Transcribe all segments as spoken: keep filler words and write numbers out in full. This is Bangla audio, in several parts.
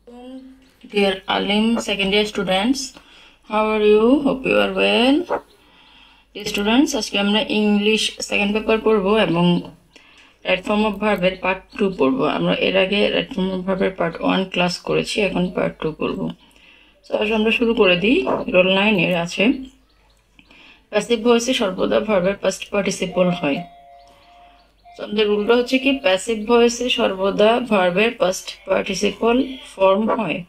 Dear Alim, second year students, how are you? Hope you are well. Dear students, আজকে আমরা ইংলিশ সেকেন্ড পেপার পড়বো এবং রাইট ফর্ম অফ ভার্বের পার্ট টু পড়বো। আমরা এর আগে রাইট ফর্ম অফ ভার্বের পার্ট ওয়ান ক্লাস করেছি, এখন পার্ট টু পড়বো। তো আজ আমরা শুরু করে দিই। রোল নাইনের আছে প্যাসিভ ভয়েসে সর্বদা ভার্বের পাস্ট পার্টিসিপল হয়। তো আমাদের রুলটা হচ্ছে কি, প্যাসিভ ভয়েসে সর্বদা ভার্বের পাস্ট পার্টিসিপল ফর্ম হয়।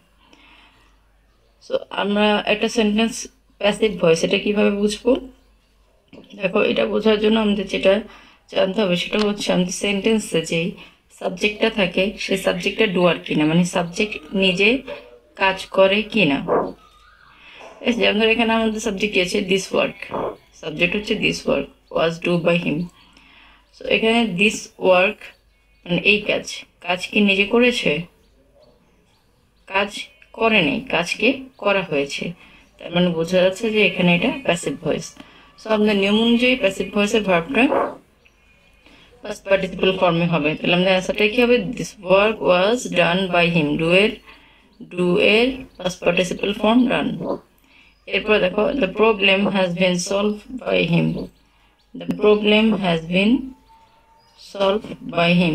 সো আমরা একটা সেন্টেন্স প্যাসিভ ভয়েস, এটা কিভাবে বুঝবো? দেখো, এটা বোঝার জন্য আমাদের যেটা জানতে হবে সেটা হচ্ছে আমাদের সেন্টেন্সে যেই সাবজেক্টটা থাকে সেই সাবজেক্টটা ডুয়ার কিনা, মানে সাবজেক্ট নিজে কাজ করে কিনা। যেমন ধর এখানে আমাদের সাবজেক্ট কি আছে, দিস ওয়ার্ক, সাবজেক্ট হচ্ছে this work was do by him. So এখানে দিস ওয়ার্ক মানে এই কাজ, কাজ কি নিজে করেছে? কাজ করে নেই, কাজকে করা হয়েছে। তার মানে বোঝা যাচ্ছে যে এখানে এটা প্যাসিভ ভয়েস। সো আমাদের নিয়ম অনুযায়ী প্যাসিভ ভয়েসের ভার্বটা পাস্ট পার্টিসিপল ফর্মে হবে। তাহলে আমাদের অ্যান্সারটা কি হবে? This work was done by him. Do এর ডু এর পাস্ট পার্টিসিপল ফর্ম ডান। এরপর দেখো, the problem has been solve by him. The problem has been solve by him.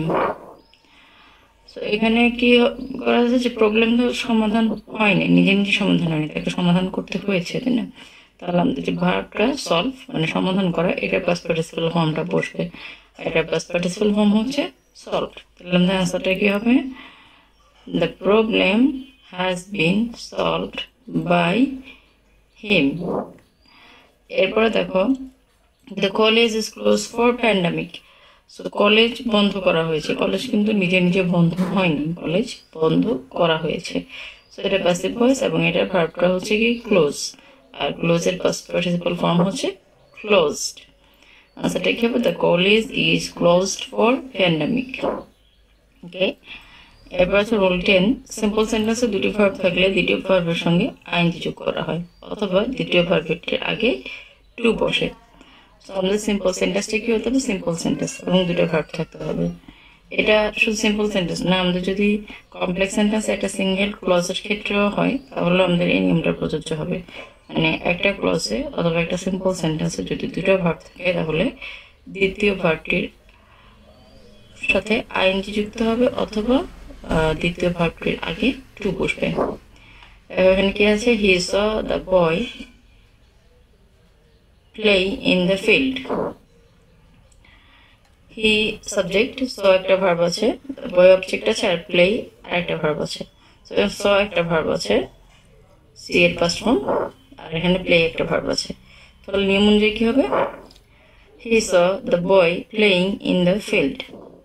So এখানে কি করা হয়েছে যে প্রবলেম তো সমাধান হয়নি, নিজে নিজে সমাধান হয়নি, তাকে সমাধান করতে হয়েছে, তাই না? তাহলে আমাদের যে ভার্বটা সলভ মানে সমাধান করা, এটা পাস্ট পার্টিসিপল ফর্মটা বসবে। এটা পাস্ট পার্টিসিপল ফর্ম হচ্ছে সলভ। তাহলে আমাদের অ্যান্সারটা কি হবে? The problem has been solved by him. এরপরে দেখো, the college is close for pandemic. So college বন্ধ করা হয়েছে, কলেজ কিন্তু নিজে নিজে বন্ধ হয়নি, কলেজ বন্ধ করা হয়েছে। সো এটা প্যাসিভ ভয়েস এবং এটার ভার্বটা হচ্ছে কি ক্লোজ, আর ক্লোজের পাস্ট পার্টিসিপল ফর্ম হচ্ছে ক্লোজড। আনসারটা কি হবে? The college is closed for pandemic. Okay, এরপর আছে রোল টেন। সিম্পল সেন্টেন্সে দুটি ভার্ব থাকলে দ্বিতীয় ভার্বের সঙ্গে আইনজি যোগ করা হয়, অথবা দ্বিতীয় ভার্বের আগে টু বসে। তো আমাদের সিম্পল সেন্টেন্সটা কি হতে হবে? সিম্পল সেন্টেন্স এবং দুটো ভার্ব থাকতে হবে। এটা শুধু সিম্পল সেন্টেন্স না, আমাদের যদি কমপ্লেক্স সেন্টেন্স একটা সিঙ্গেল ক্লজের ক্ষেত্রেও হয় তাহলে আমাদের এই নিয়মটা প্রযোজ্য হবে। মানে একটা ক্লজে অথবা একটা সিম্পল সেন্টেন্সে যদি দুটো ভার্ব থাকে তাহলে দ্বিতীয় ভার্বটির সাথে আইএনজি যুক্ত হবে, অথবা দ্বিতীয় ভার্বটির আগে টু বসবে। এখানে কি আছে? He saw the boy play in the field. He subject, so একটা ভার্ব আছে, বয় অবজেক্ট আছে, আর প্লে আর একটা ভার্ব আছে। সো স একটা ভার্ব আছে, সি এর পাস্ট ফর্ম, আর এখানে প্লে একটা ভার্ব আছে। তাহলে নিয়ম অনুযায়ী কি হবে? He saw the boy playing in the field.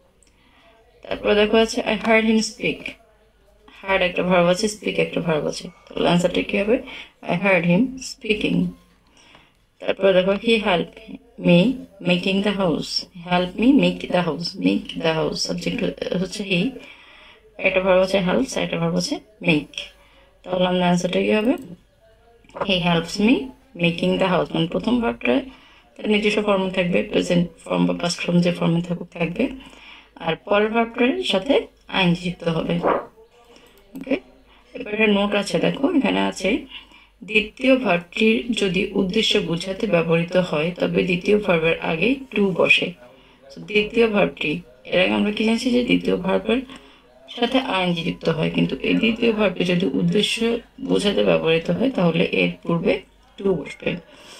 তারপর দেখো আছে I heard him speak. Heard একটা ভার্ব আছে, স্পিক একটা ভার্ব আছে। তাহলে আনসারটা কি হবে? I heard him speaking. তারপর দেখো, he help me making the house. Help me make the house, make the house subject হচ্ছে হি, একটা ভার্ব আছে হেল্পস, একটা ভার্ব আছে মেক। তাহলে আমাদের অ্যান্সারটা কি হবে? He helps me making the house. মানে প্রথম ভার্বটা তার নিজস্ব ফর্মে থাকবে, প্রেজেন্ট ফর্ম বা পাস্ট ফর্ম যে ফর্মে থাকুক থাকবে, আর পরের ভার্বটার সাথে আইনজি যুক্ত হবে। ওকে, এবার একটা নোট আছে, দেখো এখানে আছে দ্বিতীয় ভার্বটির যদি উদ্দেশ্য বোঝাতে ব্যবহৃত হয় তবে দ্বিতীয় ভার্বের আগে টু বসে। দ্বিতীয় ভার্বটি, এর আগে আমরা কি জানছি যে দ্বিতীয় ভার্বের সাথে আইএনজি যুক্ত হয়, কিন্তু এই দ্বিতীয় ভার্বটি যদি উদ্দেশ্য বোঝাতে ব্যবহৃত হয় তাহলে এর পূর্বে টু বসবে।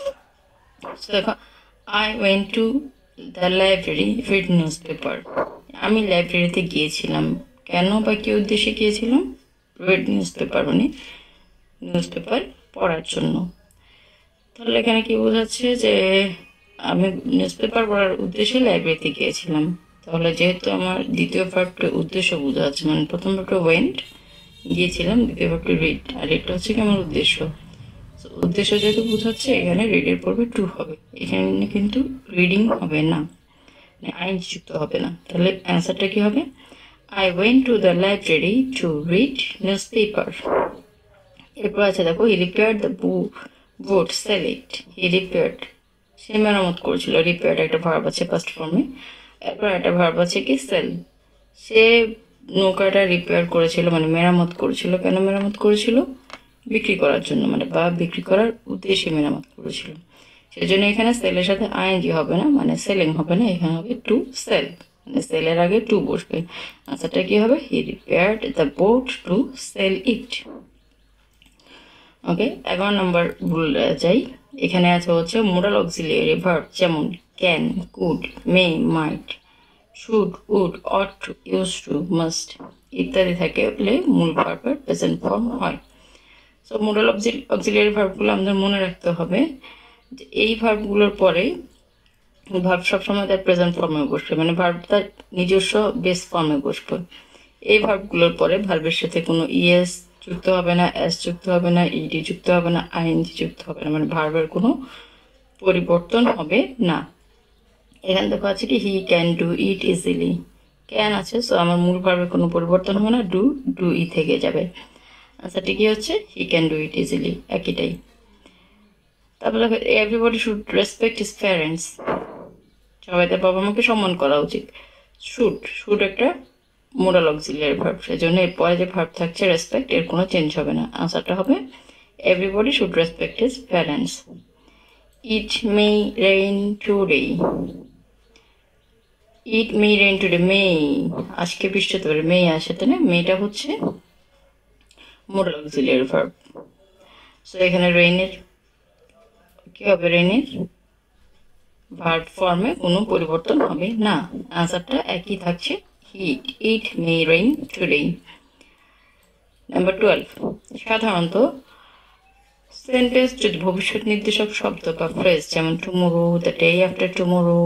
দেখো, I went to the library read newspaper. আমি লাইব্রেরিতে গিয়েছিলাম, কেন বা কি উদ্দেশ্যে গিয়েছিলাম? রিড নিউজ পেপার মানে নিউজ পেপার পড়ার জন্য। তাহলে এখানে কি বোঝাচ্ছে যে আমি নিউজ পেপার পড়ার উদ্দেশ্যে লাইব্রেরিতে গিয়েছিলাম। তাহলে যেহেতু আমার দ্বিতীয় ভার্বটা উদ্দেশ্য বোঝাচ্ছে, মানে প্রথম ভার্বটা ওয়েন্ট গিয়েছিলাম, দ্বিতীয় ভার্বটা রিড, আর এটা হচ্ছে কি আমার উদ্দেশ্য। উদ্দেশ্য যেহেতু বোঝাচ্ছে এখানে রিডের পূর্বে টু হবে, এখানে কিন্তু রিডিং হবে না, মানে আইনজি যুক্ত হবে না। তাহলে অ্যান্সারটা কি হবে? I went to the library to read newspaper. এরপর আছে দেখো, he repaired the boat select. He repaired, সে মেরামত করেছিল, রিপেয়ার্ড একটা ভার্ব আছে ফার্স্ট ফর্মে। এরপর একটা ভার্ব আছে কি সেল, সে নৌকাটা রিপেয়ার করেছিল, মানে মেরামত করেছিল। কেন মেরামত করেছিল? বিক্রি করার জন্য, মানে বা বিক্রি করার উদ্দেশ্যে মেরামত করেছিল। সেজন্য এখানে সেলের সাথে আইএনজি হবে না, মানে সেলিং হবে না, এখানে হবে টু সেল, মানে সেলের আগে টু বসবে। আনসারটা কি হবে? He repaired the boat to sell it. Okay, এগারো নম্বর ভুল যাই। এখানে আছে হচ্ছে মোডাল অক্সিলিয়ারি ভার্ব, যেমন can, could, may, might, should, would, ought to, use to, must ইত্যাদি থাকে বলে মূল ভার্বের প্রেজেন্ট ফর্ম হয়। সো মোডাল অক্সিলিয়ারি ভার্বগুলো আমাদের মনে রাখতে হবে যে এই ভার্বগুলোর পরে ভার্ব সবসময় তার প্রেজেন্ট ফর্মে বসবে, মানে ভার্ব তার নিজস্ব বেস ফর্মে বসবে। এই ভার্বগুলোর পরে ভার্বের সাথে কোনো ইএস যুক্ত হবে না, এস যুক্ত হবে না, ইডি যুক্ত হবে না, আইএনজি যুক্ত হবে না, মানে ভার্বের কোনো পরিবর্তন হবে না। এখানে দেখো আছে কি he can do it easily, can আছে, সো আমার মূল ভার্বের কোনো পরিবর্তন হবে না, ডু ডু ই থেকে যাবে। আনসারটি কি হচ্ছে? He can do it easily, একইটাই। তারপরে everybody should respect his parents, সবাই তার বাবা মাকে সম্মান করা উচিত। শুড, শুড একটা মোডাল অক্সিলিয়ারি ভার্ব, সেজন্য এরপরে যে ভার্ব থাকছে রেসপেক্ট, এর কোনো চেঞ্জ হবে না। আনসারটা হবে everybody should respect his parents. It may rain today, it may rain today, may আজকে বৃষ্টি হতে পারে, মে আসে তাই না, মেটা হচ্ছে মোডাল অক্সিলিয়ারি ভার্ব। সো এখানে রেইনের কি হবে? রেইনের ভার্ব ফর্মে কোনো পরিবর্তন হবে না, আনসারটা একই থাকছে, hit, it may rain today. Number twelve, সাধারণত সেন্টেন্স যদি ভবিষ্যৎ নির্দেশক শব্দ বা ফ্রেজ যেমন tomorrow, the day after tomorrow,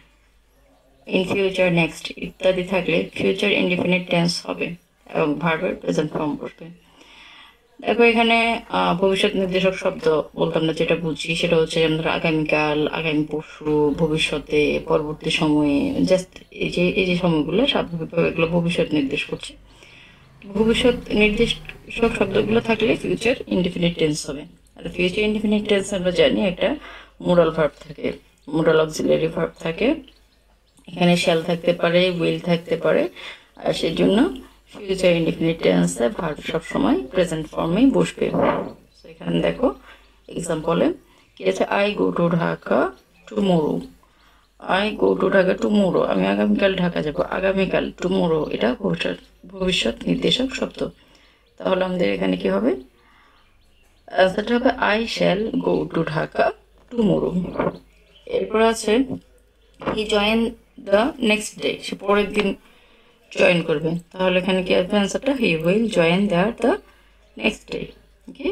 in future, next ইত্যাদি থাকলে ফিউচার ইনডিফিনিট টেন্স হবে এবং ভার্বের প্রেজেন্ট ফর্ম বসবে। দেখো এখানে ভবিষ্যৎ নির্দেশক শব্দ বলতে আমরা যেটা বুঝি সেটা হচ্ছে যেমন আগামীকাল, আগামী পরশু, ভবিষ্যতে, পরবর্তী সময়ে, জাস্ট এই যে এই যে সময়গুলো স্বাভাবিকভাবে এগুলো ভবিষ্যৎ নির্দেশ করছে। ভবিষ্যৎ নির্দেশক শব্দগুলো থাকলে ফিউচার ইনডিফিনিট টেন্স হবে। আর ফিউচার ইনডিফিনিট টেন্স আমরা জানি একটা মোডাল ভার্ব থাকে, মোডাল অক্সিলিয়ারি ভার্ব থাকে, এখানে শ্যাল থাকতে পারে, উইল থাকতে পারে, আর সেই জন্য ফিউচার ইনডিফিনিট টেন্সে ভার্ব সবসময় প্রেজেন্ট ফর্মেই বসবে। এখানে দেখো এক্সাম্পলে কি আছে, I go to Dhaka tomorrow, I go to Dhaka tomorrow, আমি আগামীকাল ঢাকা যাবো, আগামীকাল, টুমোরো এটা ভবিষ্যৎ ভবিষ্যৎ নির্দেশক শব্দ। তাহলে আমাদের এখানে কি হবে? আনসারটা হবে I shall go to Dhaka tomorrow. এরপর আছে he join the next day, সে পরের দিন জয়েন করবে, তাহলে এখানে কি আসবে? আনসারটা he will join there the next day. Okay,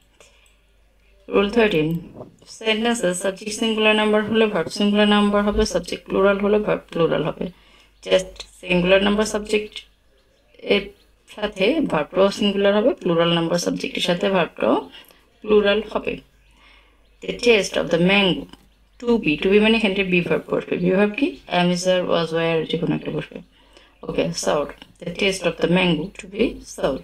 rule thirteen, সেন্টেন্সের সাবজেক্ট সিঙ্গুলার নাম্বার হলে ভার্ব সিঙ্গুলার নাম্বার হবে, সাবজেক্ট প্লুরাল হলে ভার্ব প্লুরাল হবে। জাস্ট সিঙ্গুলার নাম্বার সাবজেক্ট এর সাথে ভার্বটাও সিঙ্গুলার হবে, প্লুরাল নাম্বার সাবজেক্টের সাথে ভার্বটাও প্লুরাল হবে। The test of the mango, to be, to be মানে এখানে বি ভার্ব বসবে, বি ভার্ব কি? Am, is, R, was, wire, যে কোনো একটা বসবে। Okay, sour, the test of the mango, to be sour.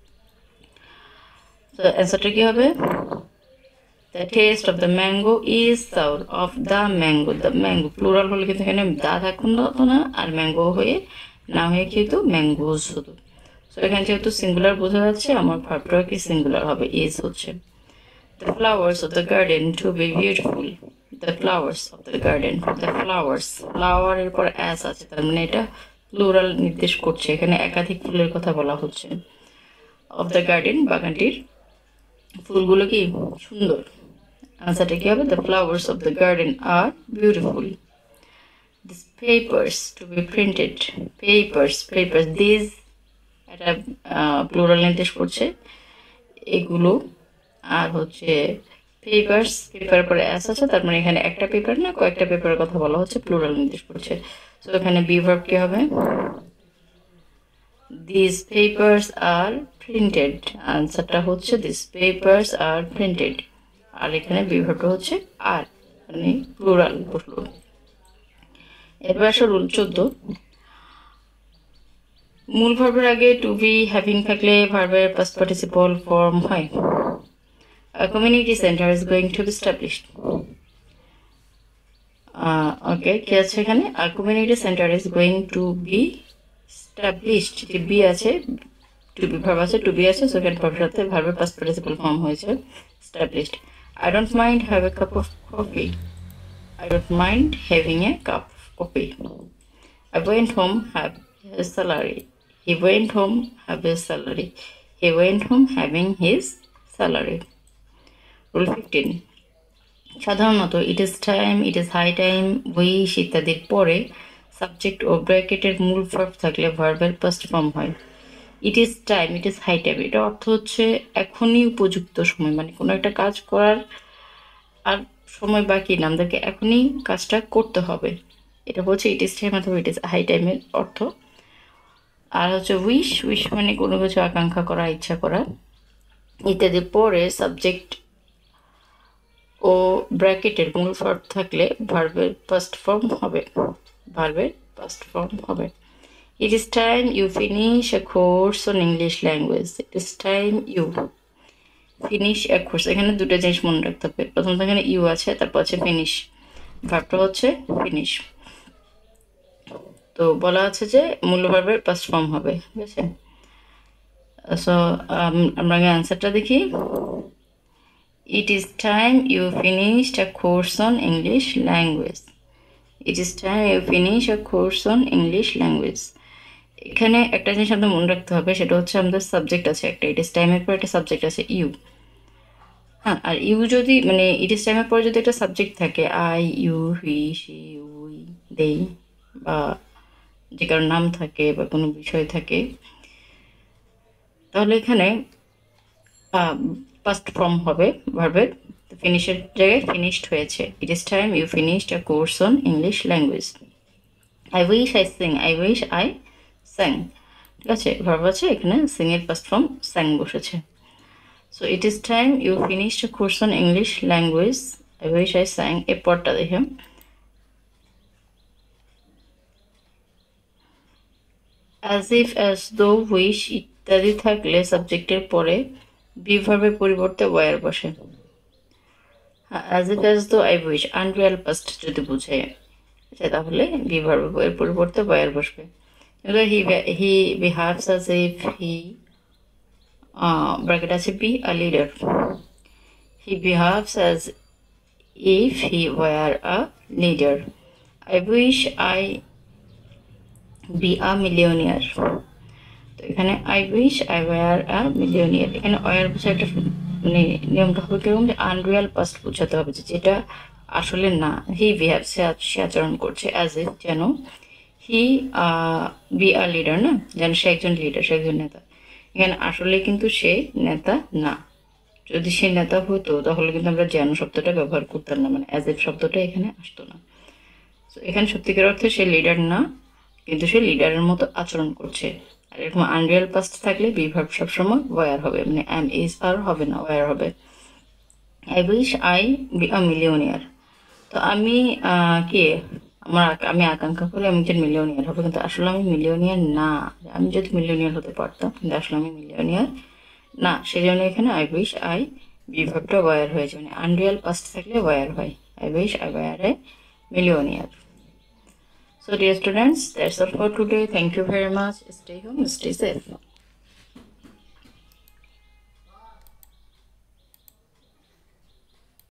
তো অ্যান্সারটা কি হবে? The test of the mango is sour, of the mango, the mango plural হলে কিন্তু এখানে দা থাকুন হতো না, আর ম্যাঙ্গো হয়ে না হয়ে কিন্তু ম্যাঙ্গোজ হতো। সো এখানে যেহেতু সিঙ্গুলার বোঝা যাচ্ছে, আমার ভার্বটাও কি সিঙ্গুলার হবে, ইজ হচ্ছে। The flowers of the garden to be beautiful, the flowers of the garden, the flowers, ফ্লাওয়ারের পর অ্যাস আছে, তার মানে এটা প্লুরাল নির্দেশ করছে, এখানে একাধিক ফুলের কথা বলা হচ্ছে। অফ দ্য গার্ডেন, বাগানটির ফুলগুলো কি সুন্দর, আনসারটা কি হবে? The flowers of the garden are beautiful. This papers to be printed, papers, papers, this এটা প্লুরাল নির্দেশ করছে, এগুলো, আর হচ্ছে পেপার্স, পেপার পরে অ্যাস আছে, তার মানে এখানে একটা পেপার না কয়েকটা পেপারের কথা বলা হচ্ছে, প্লুরাল নির্দেশ করছে। সো এখানে বি ভার্ব কি হবে? দিস পেপার্স আর প্রিন্টেড, আনসারটা হচ্ছে দিস পেপার্স আর প্রিন্টেড, আর এখানে বি ভার্বটা হচ্ছে আর, মানে প্লুরাল বসলো। এরপর আসো রুল চোদ্দ, মূল ভার্বের আগে টু বি হ্যাভিং থাকলে ভার্বের পাস্ট পার্টিসিপল ফর্ম হয়। A community center is going to be established. Uh, okay, কি আছে এখানে? A community center is going to be established যে বি আছে টু বি ভার্ব আছে টু বি আছে সেকেন্ড ভার্বের সাথে ভার্বের পাস্ট পার্টিসিপল ফর্ম হয়েছে established. I don't mind have a cup of coffee. I don't mind having a cup of coffee. I went home have his salary. He went home have his salary. He went home having his salary. Rule fifteen. সাধারণত it is time, it is high time, wish ইত্যাদির পরে সাবজেক্ট ও ব্র্যাকেটের মূল ভার্ব থাকলে ভার্বের পাস্ট ফর্ম হয়। It is time, it is high time, এটা অর্থ হচ্ছে এখনই উপযুক্ত সময়, মানে কোনো একটা কাজ করার আর সময় বাকি না, আমাদেরকে এখনই কাজটা করতে হবে, এটা বলছে ইট ইজ টাইম অথবা ইট ইজ হাই টাইমের অর্থ। আর হচ্ছে উইশ, উইশ মানে কোনো কিছু আকাঙ্ক্ষা করা, ইচ্ছা করা ইত্যাদি পরে সাবজেক্ট ও ব্র্যাকেটের মূল ভার্ব থাকলে ভার্বের পাস্ট ফর্ম হবে, ভার্বের পাস্ট ফর্ম হবে। It is time you finish a course on English language. It is time you finish a course. এখানে দুটো জিনিস মনে রাখতে হবে, প্রথমত এখানে ইউ আছে, তারপর হচ্ছে ফিনিশ, ভার্বটা হচ্ছে ফিনিশ। তো বলা আছে যে মূল ভার্বের পাস্ট ফর্ম হবে, ঠিক আছে। সো আমরা আগে অ্যান্সারটা দেখি। It is time you finished a course on English language. It is time you finish a course on English language. এখানে একটা জিনিস আমাদের মনে রাখতে হবে, সেটা হচ্ছে আমাদের সাবজেক্ট আছে একটা, ইট ইস টাইমের পর একটা সাবজেক্ট আছে ইউ। হ্যাঁ, আর ইউ যদি মানে ইট ইস টাইমের পরে যদি একটা সাবজেক্ট থাকে, I, you, he, she, we, they, বা যে কারোর নাম থাকে বা কোনো বিষয় থাকে, তাহলে এখানে পাস্ট ফর্ম হবে ভার্বের। ফিনিশের জায়গায় ফিনিশড হয়েছে। It is time you finished a course on English language. I wish I sing, I wish I sang, ঠিক আছে, ভার্ব আছে এখানে, সিং এর পাস্ট ফর্ম স্যাং বসেছে। So it is time you finished a course on English language, I wish I sang. এর পরটা দেখে as if, as though, wish ইত্যাদি থাকলে সাবজেক্টের পরে বি ভার্বের পরিবর্তে ওয়ার বসে। As if, as though, I wish unreal past যদি বুঝে তাহলে বি ভার্বের পরিবর্তে ওয়ার বসবে। He he behaves as if he, bracket আছে be a leader, he behaves as if he were a leader. I wish I be a millionaire. তো এখানে I wish I were a millionaire, এখানে ওয়ার বুঝে একটা মানে নিয়মটা হবে কিরকম, যে আনরিয়াল পাস্ট বুঝাতে হবে, যে যেটা আসলে না। হি বিহেভ, সে আচরণ করছে, অ্যাজ ইফ যেন হি বি আ লিডার, না যেন সে একজন লিডার, সে একজন নেতা। এখানে আসলে কিন্তু সে নেতা না, যদি সে নেতা হতো তাহলে কিন্তু আমরা যেন শব্দটা ব্যবহার করতাম না, মানে অ্যাজ ইফ শব্দটা এখানে আসতো না। তো এখানে সত্যিকার অর্থে সে লিডার না, কিন্তু সে লিডারের মতো আচরণ করছে। আর এরকম আনরিয়াল পাস্ট থাকলে বি ভার্ব সবসময় ওয়ার হবে, মানে এম ইজ আর হবে না, ওয়ার হবে। I wish I be a millionaire. তো আমি কে আমার আমি আকাঙ্ক্ষা করি আমি একজন মিলিয়নিয়ার হবো, কিন্তু আসলে আমি মিলিয়নিয়ার না। আমি যদি মিলিয়নিয়ার হতে পারতাম, কিন্তু আসলে আমি মিলিয়নিয়ার না, সেই জন্য এখানে আই উইশ আই বি ভার্বটা ওয়ার হয়েছে, মানে আনরিয়াল পাস্ট থাকলে ওয়ার হয়। I wish I were a millionaire. So dear students, that's all for today. Thank you very much. Stay home, stay safe.